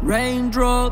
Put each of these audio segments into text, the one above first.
Raindrop.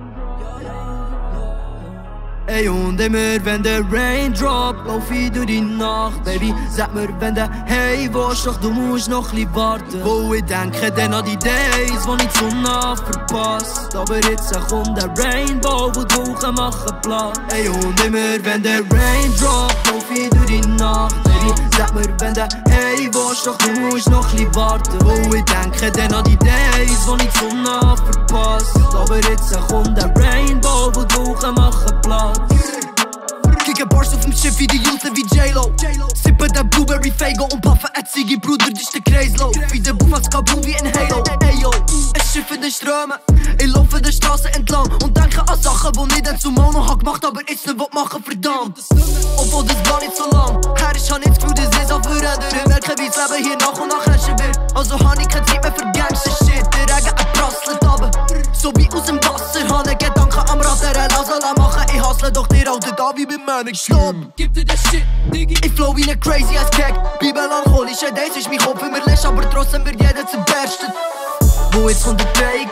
Ey, und immer wenn der Raindrop lauf ich durch die Nacht. Baby, sag mir, wenn der hey willst, doch du musst noch ein bisschen warten. Wo ich denke dann an die Days, wo ich die Sonne verpasst. Aber jetzt kommt der Rainbow, wo die Wochen machen Platz. Ey, und immer wenn der Raindrop lauf ich durch die Nacht. Baby, sag mir, wenn der hey willst, doch du musst noch ein bisschen warten. Wo ich denke dann an die Days, wo ich die Sonne verpasst. Aber jetzt kommt der Rainbow, wo die Wochen machen Platz. Kicke Bars auf dem Schiff wie die Jungs wie J-Lo. Sippe der Blueberry Fago und paffe Ziggy, Bruder, dich der Kreislauf. Wie der Buff als Kaboom wie in Halo. Ey yo, es schiffe den Strömen. Ich laufe der Straße entlang und denke an Sachen, wo nicht dazu Mono hat gemacht, aber jetzt nicht machen, verdammt. Obwohl das gar nicht so lang her ist, hab ich das Gefühl, das ist auf verändern. Merke, wie das Leben hier nach und nach ernster wird. Also hab ich keine Zeit mehr für Gangster Shit. Der Regen prasselt aber so wie aus dem Wasser. Hab ich Gedanken am Rad, der Lasala machen. Ich hustle, doch der alte da wie beim Manic. Stopp, gib dir das Shit, Diggi. Ich flow wie ne crazy ass Cake. Wie melancholische Days ist mein Kopf immer leer, aber trotzdem wird jeder zerberstet. Wo jetzt kommt der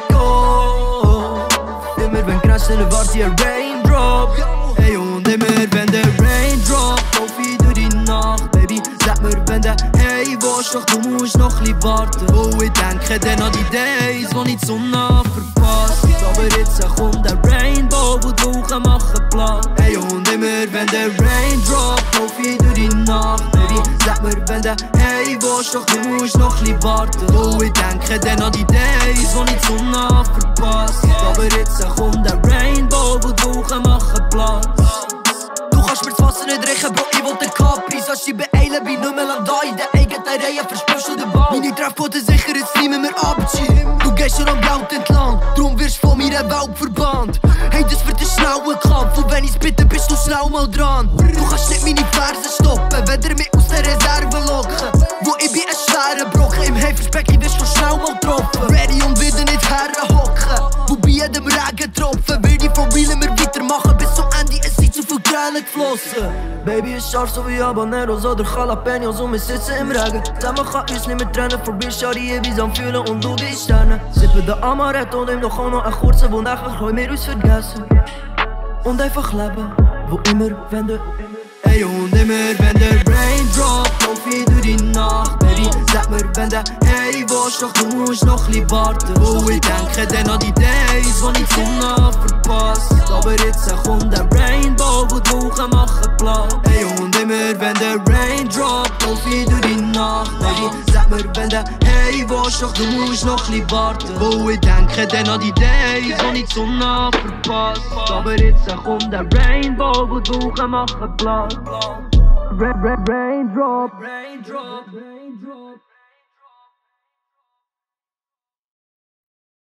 Draco? Immer wenn Grenzen wart ihr Raindrop. Ey, und immer wenn der Raindrop lauf ich durch die Nacht. Baby, sag mir, wenn der hey willst, doch du musst noch ein bisschen warten. Wo ich denke dann an die Days, wo ich die Sonne verpasst. Aber jetzt kommt der Rainbow, wo die Wochen machen Platz. Ey, und immer wenn der Raindrop lauf ich durch die Nacht. Baby, sag mir, wenn der hey willst, doch du musst noch ein bisschen warten. Wo ich denke dann an die Days, wo ich die Sonne verpasst. Aber jetzt kommt der Rainbow, wo die Wochen machen Platz. Du kannst mir das Wasser nicht reichen, Bro, ich will den Capri. Sollst dich beeilen, bin nicht mehr lang da. In der eigenen Reihe verspürst du den Ball. Meine Treffquote sicher, jetzt nehmen wir Abschied. Du gehst schon am Blut entlang, drum wirst von meiner Welt verbannt. Hey, das wird ein schneller Kampf, und wenn ich's bitte, bist du schnell mal dran. Du kannst nicht meine Ferse stoppen, weder mich aus der Reserve locken. Wo ich bin ein schwerer Brocken, im Haferspeck, wirst du schnell mal getroffen. Ready und wieder nicht herhocken, wo bei jedem Regentropfen will ich von real immer weitermachen bis zum Ende. Es sind zu viel Tränen geflossen. Baby ist scharf so wie Habaneros oder Jalapenos und wir sitzen im Regen. Zusammen kann uns nicht mehr trennen, vorbei Schari, wie am Fühlen und du die Sterne. Sippen den Amaretto und ihm noch auch noch einen kurzen, wo nachher können wir uns vergessen. Und einfach leben, wo immer, wenn der ey, und immer wenn der Raindrop lauf ich durch die Nacht. Baby, sag mir, wenn der hey willst, doch du musst noch ein bisschen warten. Wo ich denke dann an die Days, wo ich die Sonne verpasst. Aber jetzt kommt der Rainbow, wo die Wochen machen Platz. Ey, und immer wenn der Raindrop lauf ich durch die Nacht. Baby, sag mir, wenn der hey willst, doch du musst noch ein bisschen warten. Wo ich denke dann an die Days, wo ich die Sonne verpasst. Aber jetzt kommt der Rainbow, wo die Wochen machen Platz. Raindrop, raindrop, raindrop.